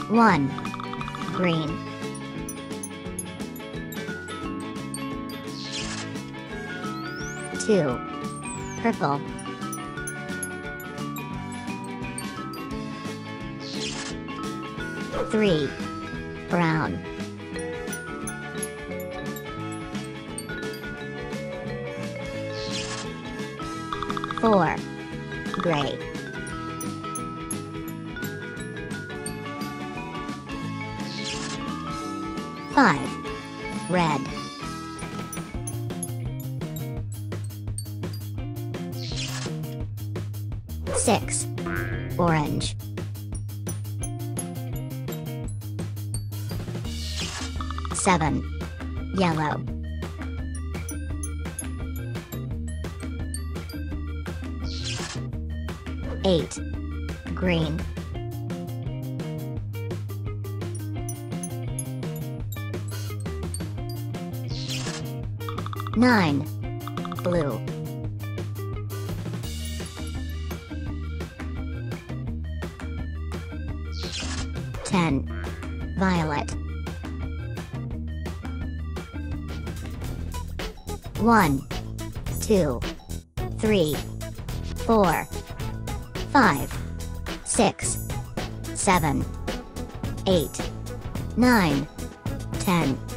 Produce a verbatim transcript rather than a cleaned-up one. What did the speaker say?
one. Green. two. Purple. three. Brown. four. Gray. five. Red. six. Orange. seven. Yellow. eight. Green. nine. Blue. ten. Violet. one. two. three. four. five. six. seven. eight. nine. ten.